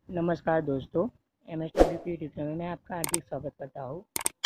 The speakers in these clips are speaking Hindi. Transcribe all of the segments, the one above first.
नमस्कार दोस्तों, MSW की यूट्यूब चैनल में आपका हार्दिक स्वागत करता हूँ।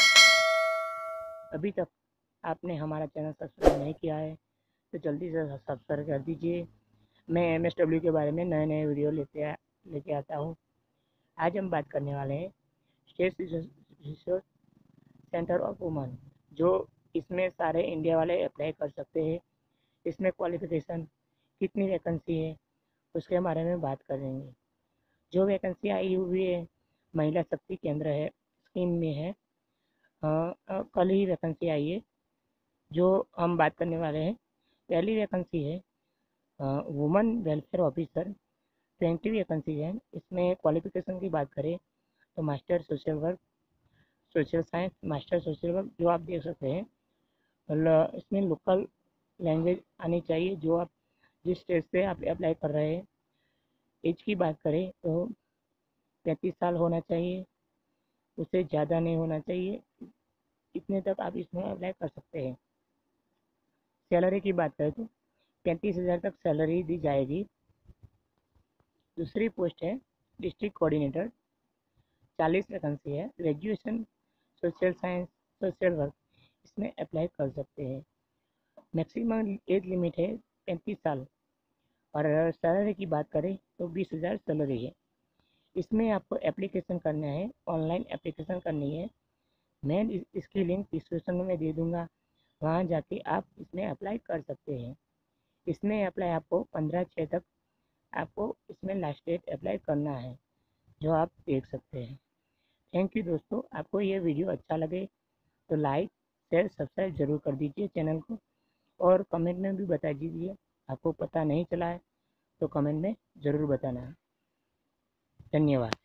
अभी तक आपने हमारा चैनल सब्सक्राइब नहीं किया है तो जल्दी से सब्सक्राइब कर दीजिए। मैं MSW के बारे में नए नए वीडियो लेके आता हूँ। आज हम बात करने वाले हैं state resource centre of women, जो इसमें सारे इंडिया वाले अप्लाई कर सकते हैं। इसमें क्वालिफिकेशन, कितनी वैकेंसी है, उसके बारे में बात करेंगे। जो वैकेंसी आई हुई है महिला शक्ति केंद्र है स्कीम में है। कल ही वैकेंसी आई है जो हम बात करने वाले हैं। पहली वैकेंसी है वुमेन वेलफेयर ऑफिसर, 20 वैकेंसी है। इसमें क्वालिफिकेशन की बात करें तो master social work, social science, master social work जो आप देख सकते हैं। इसमें लोकल लैंग्वेज आनी चाहिए जो आप जिस स्टेट से आप अप्लाई कर रहे हैं। एज की बात करें तो 35 साल होना चाहिए, उससे ज़्यादा नहीं होना चाहिए। इतने तक आप इसमें अप्लाई कर सकते हैं। सैलरी की बात करें तो 35,000 तक सैलरी दी जाएगी। दूसरी पोस्ट है डिस्ट्रिक्ट कोऑर्डिनेटर, 40 वैकेंसी है। Graduation social science, social work इसमें अप्लाई कर सकते हैं। मैक्सिमम एज लिमिट है 35 साल। और सैलरी की बात करें तो 20,000 सैलरी है। इसमें आपको एप्लीकेशन करना है, ऑनलाइन एप्लीकेशन करनी है। मैं इसकी लिंक डिस्क्रिप्शन में दे दूँगा, वहाँ जाके आप इसमें अप्लाई कर सकते हैं। इसमें अप्लाई आपको 15/6 तक आपको इसमें लास्ट डेट अप्लाई करना है, जो आप देख सकते हैं। थैंक यू दोस्तों। आपको ये वीडियो अच्छा लगे तो लाइक शेयर सब्सक्राइब ज़रूर कर दीजिए चैनल को, और कमेंट में भी बता दीजिए आपको पता नहीं चला है तो कमेंट में ज़रूर बताना। धन्यवाद।